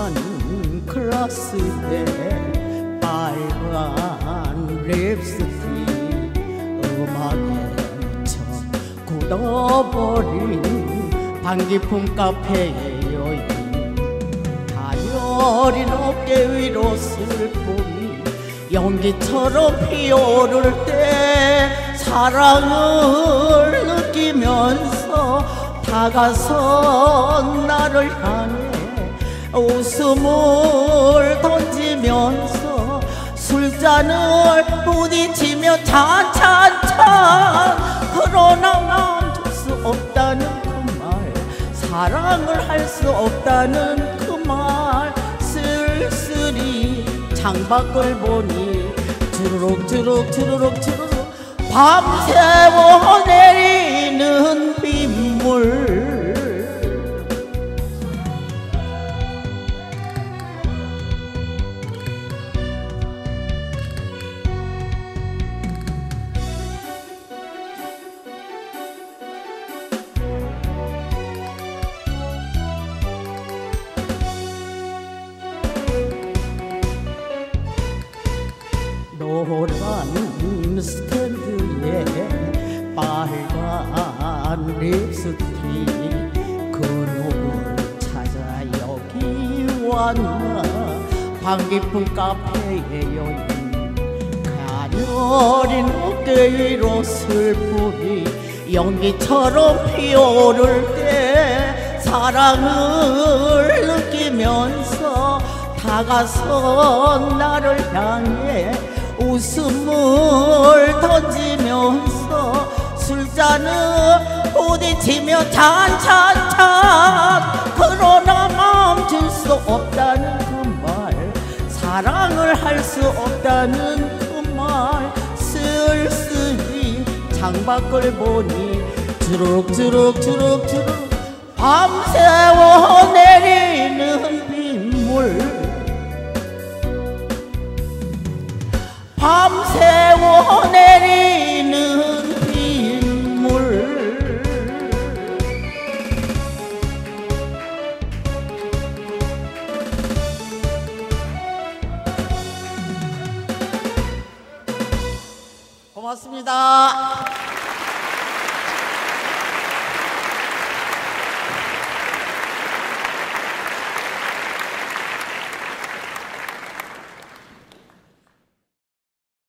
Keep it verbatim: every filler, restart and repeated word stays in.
노란 클라스에 빨간 립스틱 음악에 쳐 굳어버린 반기품 카페의 여인 가녀린 어깨 위로 슬픔이 연기처럼 피어오를 때 사랑을 느끼면서 다가선 나를 향해 웃음을 던지면서 술잔을 부딪히며 찬찬찬 그러나 멈출 수 없다는 그 말 사랑을 할 수 없다는 그 말 쓸쓸히 창밖을 보니 주르륵 주르륵 주르륵 주르륵 밤새워 내리는 빗물 노란 스탠드에 빨간 립스틱 그 누굴 찾아 여기 왔나 반기품 카페의 여인 가녀린 어깨 위로 슬픔이 연기처럼 피어오를 때 사랑을 느끼면서 다가선 나를 향해 웃음을 던지면서 술잔을 부딪히며 찬찬찬 그러나 멈출 수 없다는 그 말 사랑을 할 수 없다는 그 말 쓸쓸히 창밖을 보니 주룩 주룩 주룩 주룩 밤새워 내리는 빗물 밤새워 내리는 빗물 고맙습니다.